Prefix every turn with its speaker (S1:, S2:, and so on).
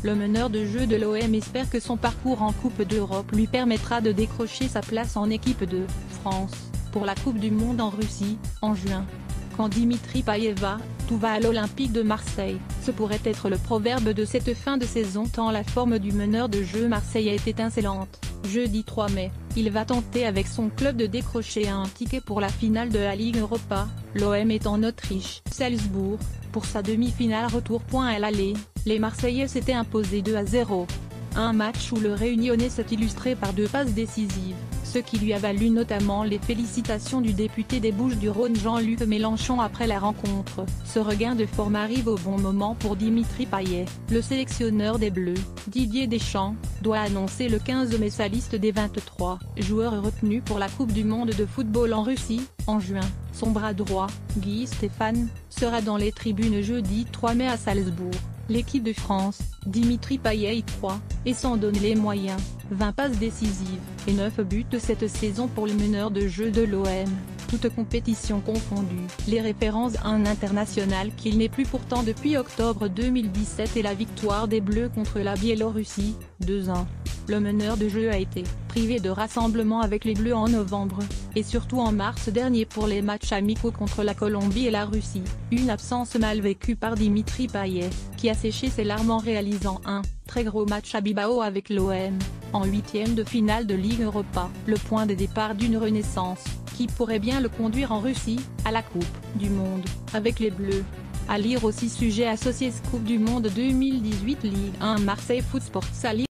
S1: Le meneur de jeu de l'OM espère que son parcours en Coupe d'Europe lui permettra de décrocher sa place en équipe de France pour la Coupe du Monde en Russie, en juin. Quand Dimitri Payet va, tout va à l'Olympique de Marseille. Ce pourrait être le proverbe de cette fin de saison tant la forme du meneur de jeu marseillais est étincelante. Jeudi 3 mai, il va tenter avec son club de décrocher un ticket pour la finale de la Ligue Europa. L'OM est en Autriche, Salzbourg, pour sa demi-finale retour. À l'aller, les Marseillais s'étaient imposés 2-0. Un match où le Réunionnais s'est illustré par 2 passes décisives, ce qui lui a valu notamment les félicitations du député des Bouches-du-Rhône Jean-Luc Mélenchon après la rencontre. Ce regain de forme arrive au bon moment pour Dimitri Payet. Le sélectionneur des Bleus, Didier Deschamps, doit annoncer le 15 mai sa liste des 23 joueurs retenus pour la Coupe du Monde de football en Russie, en juin. Son bras droit, Guy Stéphane, sera dans les tribunes jeudi 3 mai à Salzbourg. L'équipe de France, Dimitri Payet y croit, et s'en donne les moyens. 20 passes décisives, et 9 buts cette saison pour le meneur de jeu de l'OM, toutes compétitions confondues. Les références à un international qu'il n'est plus pourtant depuis octobre 2017 et la victoire des Bleus contre la Biélorussie, 2-1. Le meneur de jeu a été privé de rassemblement avec les Bleus en novembre, et surtout en mars dernier pour les matchs amicaux contre la Colombie et la Russie. Une absence mal vécue par Dimitri Payet, qui a séché ses larmes en réalisant un très gros match à Bilbao avec l'OM, en 8e de finale de Ligue Europa. Le point de départ d'une renaissance, qui pourrait bien le conduire en Russie, à la Coupe du Monde, avec les Bleus. À lire aussi sujet associé Coupe du Monde 2018 Ligue 1 Marseille Foot Sport Sali.